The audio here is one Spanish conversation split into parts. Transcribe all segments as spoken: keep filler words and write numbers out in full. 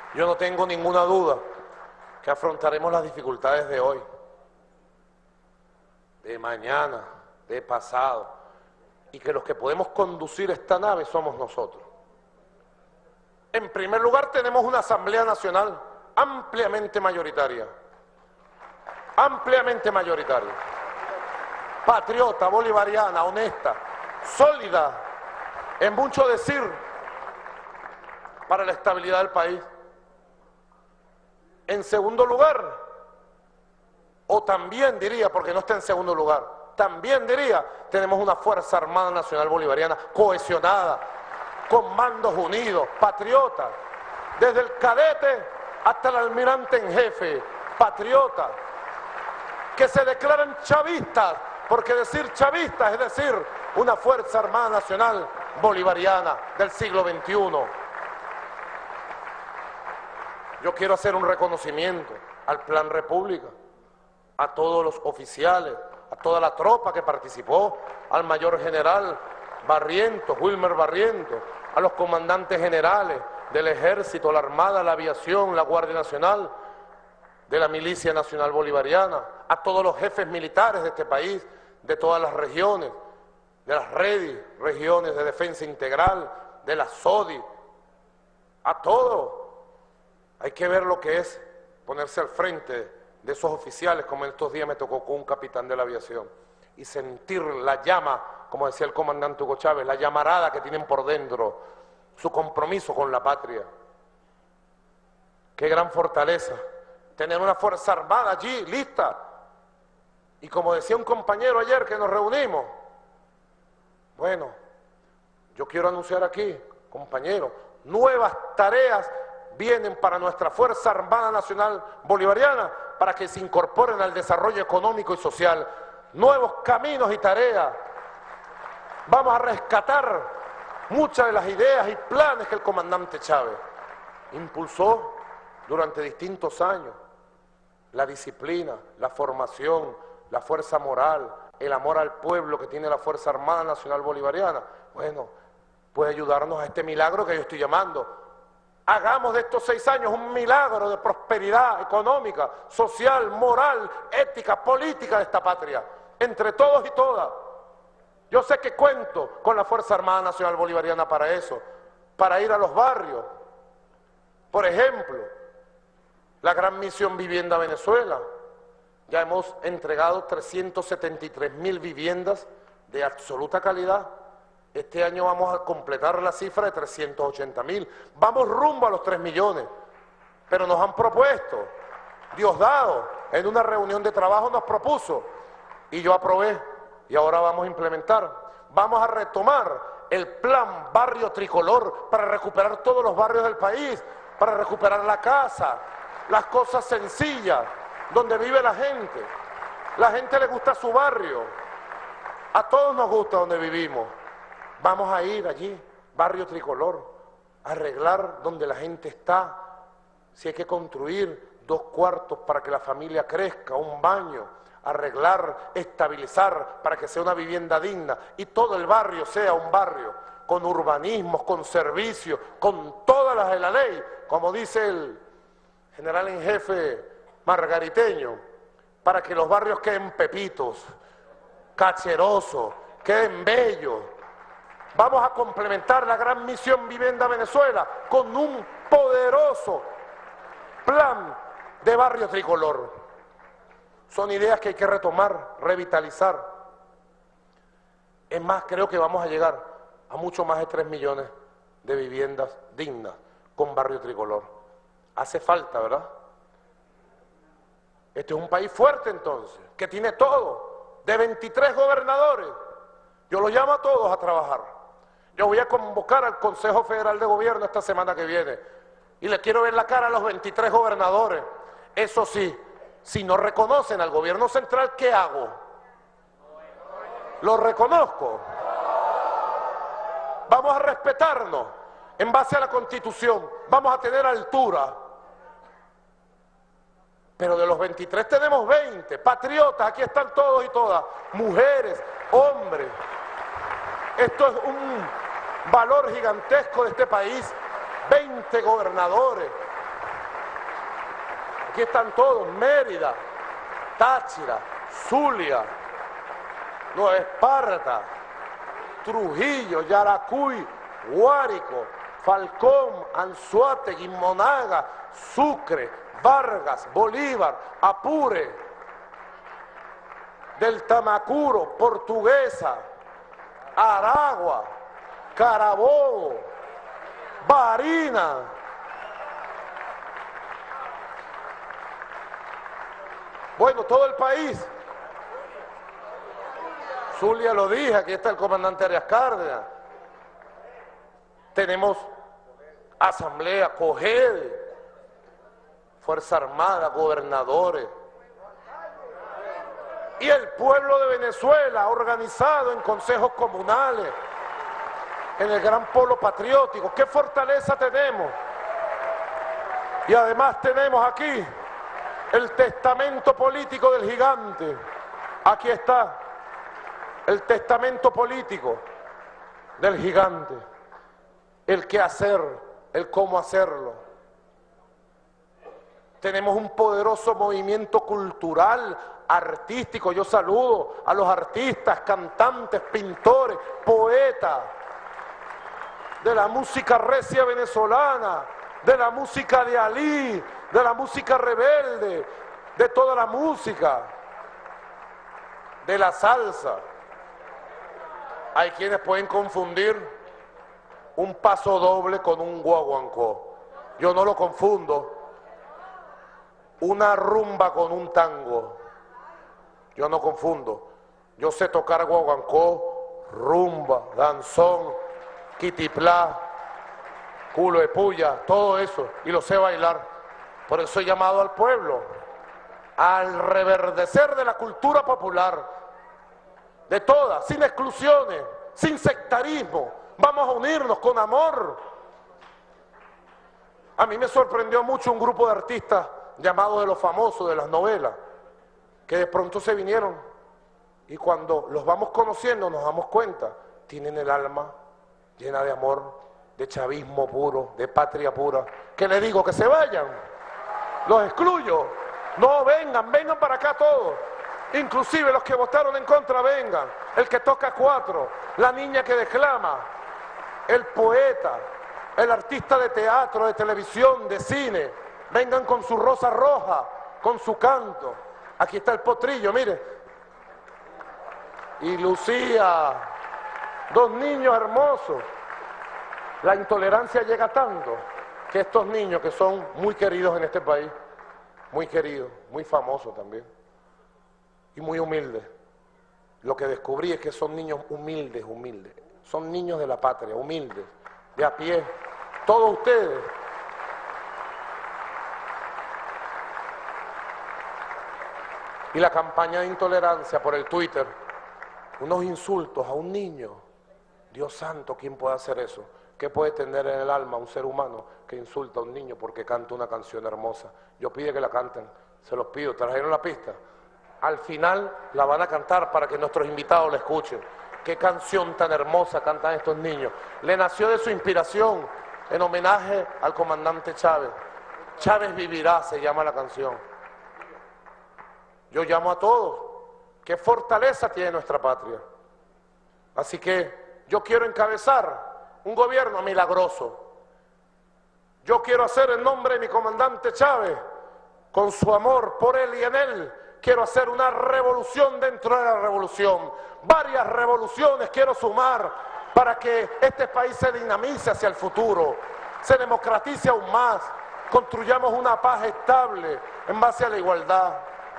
Yo no tengo ninguna duda que afrontaremos las dificultades de hoy, de mañana, de pasado, y que los que podemos conducir esta nave somos nosotros. En primer lugar, tenemos una Asamblea Nacional ampliamente mayoritaria, ampliamente mayoritaria, patriota, bolivariana, honesta, sólida, en mucho decir para la estabilidad del país. En segundo lugar, o también diría, porque no está en segundo lugar, también diría, tenemos una Fuerza Armada Nacional Bolivariana cohesionada, con mandos unidos, patriotas, desde el cadete hasta el almirante en jefe, patriota, que se declaran chavistas, porque decir chavistas es decir una Fuerza Armada Nacional Bolivariana del siglo veintiuno. Yo quiero hacer un reconocimiento al Plan República, a todos los oficiales, a toda la tropa que participó, al mayor general Barrientos, Wilmer Barrientos, a los comandantes generales del Ejército, la Armada, la Aviación, la Guardia Nacional, de la Milicia Nacional Bolivariana, a todos los jefes militares de este país, de todas las regiones, de las redes, regiones de defensa integral, de la S O D I, a todos. Hay que ver lo que es ponerse al frente de esos oficiales, como en estos días me tocó con un capitán de la aviación, y sentir la llama, como decía el comandante Hugo Chávez, la llamarada que tienen por dentro, su compromiso con la patria. Qué gran fortaleza, tener una Fuerza Armada allí, lista. Y como decía un compañero ayer que nos reunimos, bueno, yo quiero anunciar aquí, compañero, nuevas tareas vienen para nuestra Fuerza Armada Nacional Bolivariana para que se incorporen al desarrollo económico y social. Nuevos caminos y tareas. Vamos a rescatar muchas de las ideas y planes que el comandante Chávez impulsó durante distintos años. La disciplina, la formación, la fuerza moral, el amor al pueblo que tiene la Fuerza Armada Nacional Bolivariana. Bueno, puede ayudarnos a este milagro que yo estoy llamando. Hagamos de estos seis años un milagro de prosperidad económica, social, moral, ética, política de esta patria, entre todos y todas. Yo sé que cuento con la Fuerza Armada Nacional Bolivariana para eso, para ir a los barrios. Por ejemplo, la gran misión Vivienda Venezuela. Ya hemos entregado trescientas setenta y tres mil viviendas de absoluta calidad. Este año vamos a completar la cifra de trescientas ochenta mil. Vamos rumbo a los tres millones. Pero nos han propuesto, Diosdado, en una reunión de trabajo nos propuso, y yo aprobé, y ahora vamos a implementar. Vamos a retomar el plan Barrio Tricolor para recuperar todos los barrios del país, para recuperar la casa, las cosas sencillas, donde vive la gente. La gente le gusta su barrio. A todos nos gusta donde vivimos. Vamos a ir allí, Barrio Tricolor, a arreglar donde la gente está. Si hay que construir dos cuartos para que la familia crezca, un baño, arreglar, estabilizar para que sea una vivienda digna y todo el barrio sea un barrio con urbanismos, con servicios, con todas las de la ley, como dice el general en jefe margariteño, para que los barrios queden pepitos, cacherosos, queden bellos. Vamos a complementar la gran misión Vivienda Venezuela con un poderoso plan de Barrio Tricolor. Son ideas que hay que retomar, revitalizar. Es más, creo que vamos a llegar a mucho más de tres millones de viviendas dignas con Barrio Tricolor. Hace falta, ¿verdad? Este es un país fuerte entonces, que tiene todo, de veintitrés gobernadores. Yo los llamo a todos a trabajar. Yo voy a convocar al Consejo Federal de Gobierno esta semana que viene y le quiero ver la cara a los veintitrés gobernadores. Eso sí, si no reconocen al gobierno central, ¿qué hago? ¿Lo reconozco? Vamos a respetarnos en base a la Constitución, vamos a tener altura. Pero de los veintitrés tenemos veinte, patriotas, aquí están todos y todas, mujeres, hombres. Esto es un valor gigantesco de este país, veinte gobernadores, Aquí están todos, Mérida, Táchira, Zulia, Nueva Esparta, Trujillo, Yaracuy, Guárico, Falcón, Anzoátegui, Monaga, Sucre, Vargas, Bolívar, Apure, del Tamacuro, Portuguesa, Aragua, Carabobo, Barina, bueno, todo el país. Zulia lo dije, aquí está el comandante Arias Cárdenas. Tenemos asamblea, COGEDE, Fuerza Armada, gobernadores. Y el pueblo de Venezuela organizado en consejos comunales, en el gran polo patriótico. ¿Qué fortaleza tenemos? Y además tenemos aquí el testamento político del gigante. Aquí está el testamento político del gigante. El qué hacer, el cómo hacerlo. Tenemos un poderoso movimiento cultural, artístico. Yo saludo a los artistas, cantantes, pintores, poetas de la música recia venezolana, de la música de Alí, de la música rebelde, de toda la música, de la salsa. Hay quienes pueden confundir un paso doble con un guaguancó. Yo no lo confundo. Una rumba con un tango. Yo no confundo. Yo sé tocar guaguancó, rumba, danzón, quitiplá, culo de puya, todo eso, y lo sé bailar. Por eso he llamado al pueblo al reverdecer de la cultura popular, de todas, sin exclusiones, sin sectarismo. Vamos a unirnos con amor. A mí me sorprendió mucho un grupo de artistas llamados de los famosos, de las novelas, que de pronto se vinieron y cuando los vamos conociendo nos damos cuenta, tienen el alma llena de amor, de chavismo puro, de patria pura. ¿Qué les digo? Que se vayan. Los excluyo. No, vengan, vengan para acá todos. Inclusive los que votaron en contra, vengan. El que toca cuatro, la niña que declama, el poeta, el artista de teatro, de televisión, de cine. Vengan con su rosa roja, con su canto. Aquí está el potrillo, mire. Y Lucía, dos niños hermosos. La intolerancia llega tanto que estos niños que son muy queridos en este país, muy queridos, muy famosos también, y muy humildes. Lo que descubrí es que son niños humildes, humildes. Son niños de la patria, humildes, de a pie. Todos ustedes. Y la campaña de intolerancia por el Twitter, unos insultos a un niño. Dios santo, ¿quién puede hacer eso? ¿Qué puede tener en el alma un ser humano que insulta a un niño porque canta una canción hermosa? Yo pido que la canten, se los pido, trajeron la pista. Al final la van a cantar para que nuestros invitados la escuchen. Qué canción tan hermosa cantan estos niños. Le nació de su inspiración en homenaje al comandante Chávez. Chávez vivirá, se llama la canción. Yo llamo a todos. Qué fortaleza tiene nuestra patria. Así que yo quiero encabezar un gobierno milagroso. Yo quiero hacer en nombre de mi comandante Chávez, con su amor por él y en él, quiero hacer una revolución dentro de la revolución. Varias revoluciones quiero sumar para que este país se dinamice hacia el futuro, se democratice aún más, construyamos una paz estable en base a la igualdad.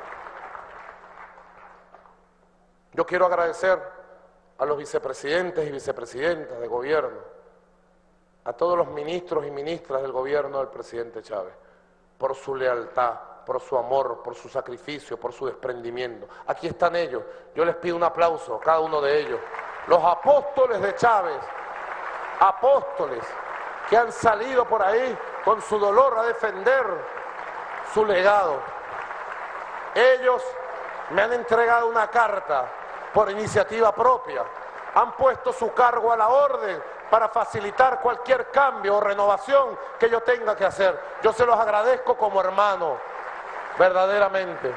Yo quiero agradecer a los vicepresidentes y vicepresidentas de gobierno, a todos los ministros y ministras del gobierno del presidente Chávez, por su lealtad, por su amor, por su sacrificio, por su desprendimiento. Aquí están ellos, yo les pido un aplauso a cada uno de ellos. Los apóstoles de Chávez, apóstoles que han salido por ahí con su dolor a defender su legado. Ellos me han entregado una carta por iniciativa propia, han puesto su cargo a la orden para facilitar cualquier cambio o renovación que yo tenga que hacer. Yo se los agradezco como hermano, verdaderamente.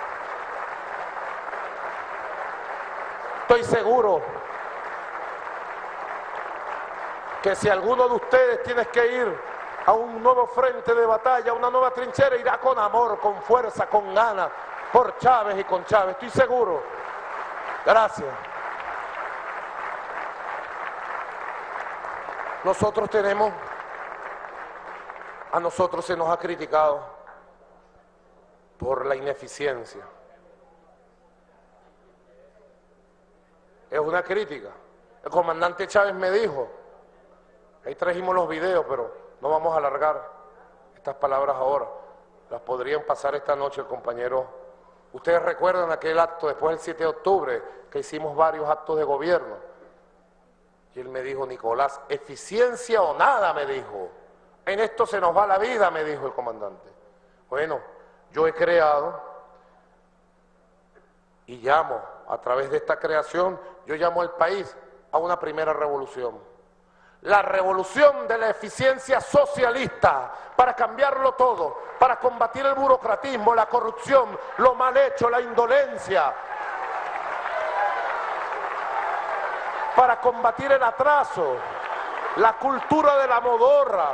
Estoy seguro que si alguno de ustedes tiene que ir a un nuevo frente de batalla, a una nueva trinchera, irá con amor, con fuerza, con ganas, por Chávez y con Chávez. Estoy seguro. Gracias. Nosotros tenemos, a nosotros se nos ha criticado por la ineficiencia. Es una crítica. El comandante Chávez me dijo, ahí trajimos los videos, pero no vamos a alargar estas palabras ahora. Las podrían pasar esta noche el compañero. Ustedes recuerdan aquel acto después del siete de octubre, que hicimos varios actos de gobierno. Y él me dijo, Nicolás, eficiencia o nada, me dijo. En esto se nos va la vida, me dijo el comandante. Bueno, yo he creado y llamo, a través de esta creación, yo llamo al país a una primera revolución. La revolución de la eficiencia socialista, para cambiarlo todo, para combatir el burocratismo, la corrupción, lo mal hecho, la indolencia, para combatir el atraso, la cultura de la modorra.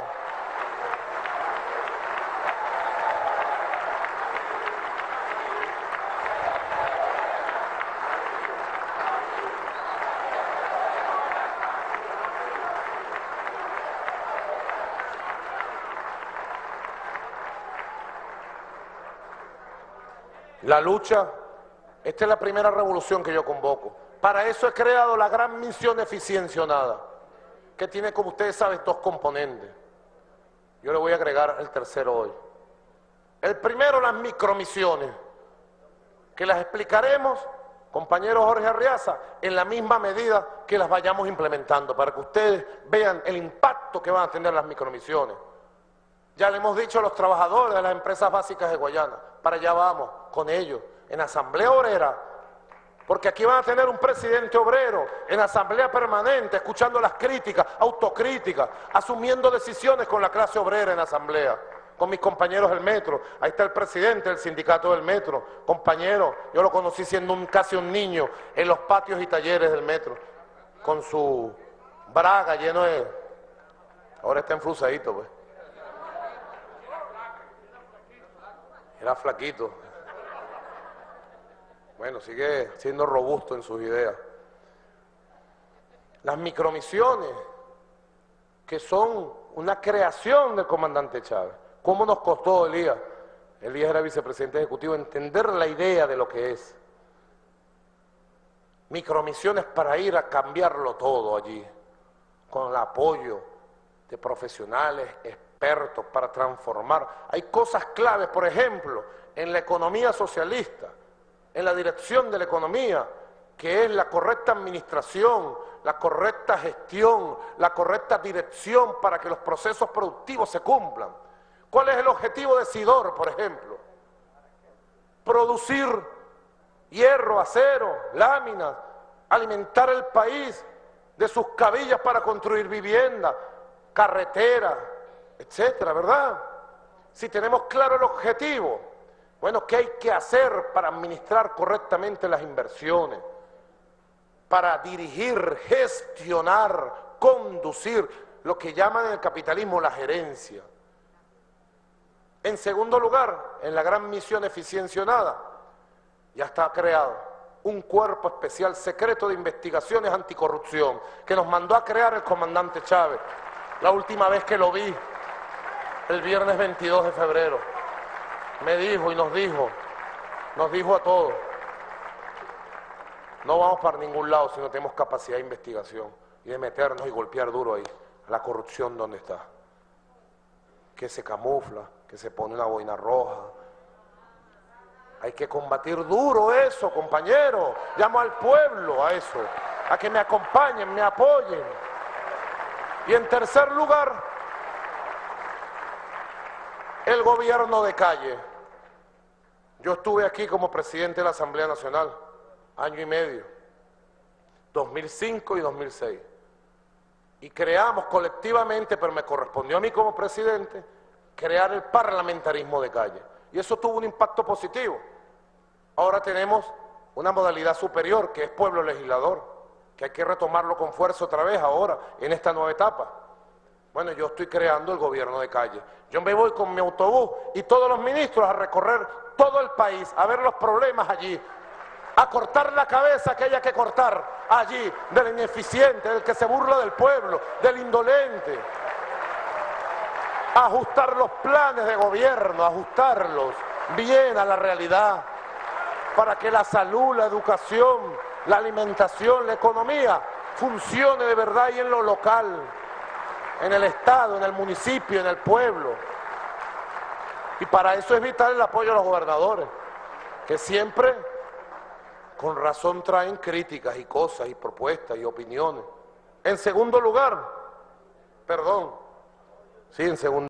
La lucha, esta es la primera revolución que yo convoco. Para eso he creado la gran misión Eficiencia o Nada, que tiene, como ustedes saben, dos componentes. Yo le voy a agregar el tercero hoy. El primero, las micromisiones, que las explicaremos, compañero Jorge Arriaza, en la misma medida que las vayamos implementando, para que ustedes vean el impacto que van a tener las micromisiones. Ya le hemos dicho a los trabajadores de las empresas básicas de Guayana, para allá vamos con ellos, en asamblea obrera, porque aquí van a tener un presidente obrero, en asamblea permanente, escuchando las críticas, autocríticas, asumiendo decisiones con la clase obrera en asamblea, con mis compañeros del metro. Ahí está el presidente del sindicato del metro, compañero, yo lo conocí siendo un, casi un niño, en los patios y talleres del metro, con su braga lleno de... Ahora está enflusadito, pues. Era flaquito. Bueno, sigue siendo robusto en sus ideas. Las micromisiones, que son una creación del comandante Chávez. ¿Cómo nos costó, Elías? Elías era vicepresidente ejecutivo, entender la idea de lo que es. Micromisiones para ir a cambiarlo todo allí, con el apoyo de profesionales, expertos para transformar. Hay cosas claves, por ejemplo, en la economía socialista, en la dirección de la economía, que es la correcta administración, la correcta gestión, la correcta dirección para que los procesos productivos se cumplan. ¿Cuál es el objetivo de Sidor, por ejemplo? Producir hierro, acero, láminas, alimentar el país de sus cabillas para construir viviendas, carreteras, etcétera, ¿verdad? Si tenemos claro el objetivo, bueno, ¿qué hay que hacer para administrar correctamente las inversiones? Para dirigir, gestionar, conducir, lo que llaman en el capitalismo la gerencia. En segundo lugar, en la gran misión Eficiencia o Nada, ya está creado un cuerpo especial secreto de investigaciones anticorrupción que nos mandó a crear el comandante Chávez, la última vez que lo vi, el viernes veintidós de febrero. Me dijo y nos dijo, nos dijo a todos, no vamos para ningún lado si no tenemos capacidad de investigación y de meternos y golpear duro ahí, la corrupción donde está, que se camufla, que se pone una boina roja. Hay que combatir duro eso, compañeros. Llamo al pueblo a eso, a que me acompañen, me apoyen. Y en tercer lugar, el gobierno de calle. Yo estuve aquí como presidente de la Asamblea Nacional, año y medio, dos mil cinco y dos mil seis. Y creamos colectivamente, pero me correspondió a mí como presidente, crear el parlamentarismo de calle. y eso tuvo un impacto positivo. Ahora tenemos una modalidad superior, que es pueblo legislador, que hay que retomarlo con fuerza otra vez ahora, en esta nueva etapa. Bueno, yo estoy creando el gobierno de calle. Yo me voy con mi autobús y todos los ministros a recorrer todo el país, a ver los problemas allí, a cortar la cabeza que haya que cortar allí, del ineficiente, del que se burla del pueblo, del indolente. A ajustar los planes de gobierno, ajustarlos bien a la realidad, para que la salud, la educación, la alimentación, la economía funcione de verdad y en lo local, en el Estado, en el municipio, en el pueblo. Y para eso es vital el apoyo a los gobernadores, que siempre, con razón, traen críticas y cosas y propuestas y opiniones. En segundo lugar, perdón, sí, en segundo